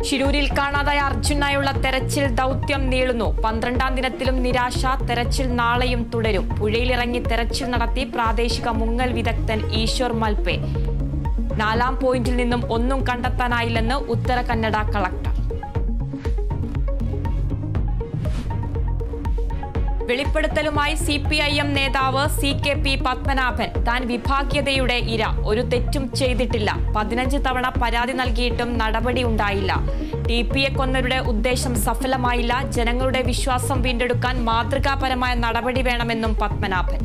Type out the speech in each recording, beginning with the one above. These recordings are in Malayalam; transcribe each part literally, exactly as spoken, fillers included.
ഷിരൂരിൽ കാണാതായ അർജുനായുള്ള തെരച്ചിൽ ദൗത്യം നീളുന്നു. പന്ത്രണ്ടാം ദിനത്തിലും നിരാശ. തെരച്ചിൽ നാളെയും തുടരും. പുഴയിലിറങ്ങി തെരച്ചിൽ നടത്തി പ്രാദേശിക മുങ്ങൽ വിദഗ്ധൻ ഈശ്വർ മൽപെ. നാലാം പോയിന്റിൽ നിന്നും ഒന്നും കണ്ടെത്താനായില്ലെന്ന് ഉത്തര കന്നഡ കളക്ടർ. വെളിപ്പെടുത്തലുമായി സി പി ഐ എം നേതാവ് സി കെ പി പത്മനാഭൻ. താൻ വിഭാഗീയതയുടെ ഇര, ഒരു തെറ്റും ചെയ്തിട്ടില്ല. പതിനഞ്ച് തവണ പരാതി നൽകിയിട്ടും നടപടി ഉണ്ടായില്ല. ടി പിയെ കൊന്നവരുടെ ഉദ്ദേശം സഫലമായില്ല. ജനങ്ങളുടെ വിശ്വാസം വീണ്ടെടുക്കാൻ മാതൃകാപരമായ നടപടി വേണമെന്നും പത്മനാഭൻ.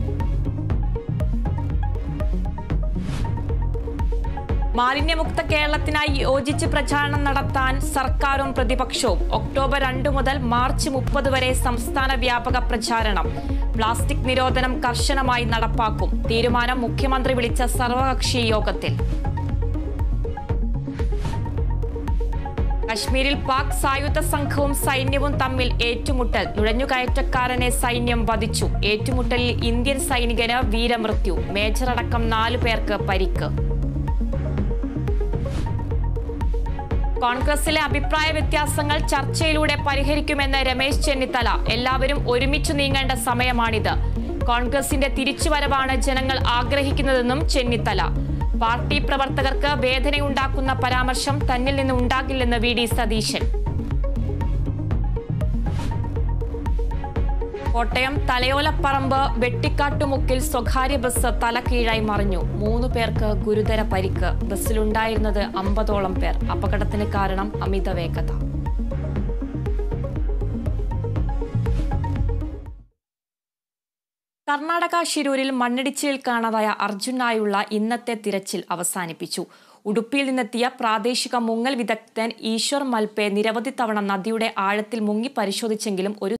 മാലിന്യമുക്ത കേരളത്തിനായി യോജിച്ച് പ്രചാരണം നടത്താൻ സർക്കാരും പ്രതിപക്ഷവും. ഒക്ടോബർ രണ്ട് മുതൽ മാർച്ച് മുപ്പത് വരെ സംസ്ഥാന വ്യാപക പ്രചാരണം. പ്ലാസ്റ്റിക് നിരോധനം കർശനമായി നടപ്പാക്കും. തീരുമാനം മുഖ്യമന്ത്രി വിളിച്ച സർവകക്ഷി യോഗത്തിൽ. കശ്മീരിൽ പാക് സായുധ സംഘവും സൈന്യവും തമ്മിൽ ഏറ്റുമുട്ടൽ. നുഴഞ്ഞുകയറ്റക്കാരനെ സൈന്യം വധിച്ചു. ഏറ്റുമുട്ടലിൽ ഇന്ത്യൻ സൈനികന് വീരമൃത്യു. മേജർ അടക്കം നാലു പേർക്ക് പരിക്ക്. കോൺഗ്രസിലെ അഭിപ്രായ വ്യത്യാസങ്ങൾ ചർച്ചയിലൂടെ പരിഹരിക്കുമെന്ന് രമേശ് ചെന്നിത്തല. എല്ലാവരും ഒരുമിച്ചു നീങ്ങേണ്ട സമയമാണിത്. കോൺഗ്രസിന്റെ തിരിച്ചുവരവാണ് ജനങ്ങൾ ആഗ്രഹിക്കുന്നതെന്നും ചെന്നിത്തല. പാർട്ടി പ്രവർത്തകർക്ക് വേദനയുണ്ടാക്കുന്ന പരാമർശം തന്നിൽ നിന്ന് ഉണ്ടാകില്ലെന്ന് വി ഡി സതീശൻ. കോട്ടയം തലയോലപ്പറമ്പ് വെട്ടിക്കാട്ടുമുക്കിൽ സ്വകാര്യ ബസ് തലകീഴായി മറിഞ്ഞു. മൂന്നു പേർക്ക് ഗുരുതര പരിക്ക്. ബസ്സിലുണ്ടായിരുന്നത് അമ്പതോളം പേർ. അപകടത്തിന് കാരണം അമിത വേഗത. കർണാടക ഷിരൂരിൽ മണ്ണിടിച്ചിലിൽ കാണാതായ അർജുനായുള്ള ഇന്നത്തെ തിരച്ചിൽ അവസാനിപ്പിച്ചു. ഉടുപ്പിയിൽ നിന്നെത്തിയ പ്രാദേശിക മുങ്ങൽ വിദഗ്ധൻ ഈശ്വർ മൽപെ നിരവധി തവണ നദിയുടെ ആഴത്തിൽ മുങ്ങി പരിശോധിച്ചെങ്കിലും ഒരു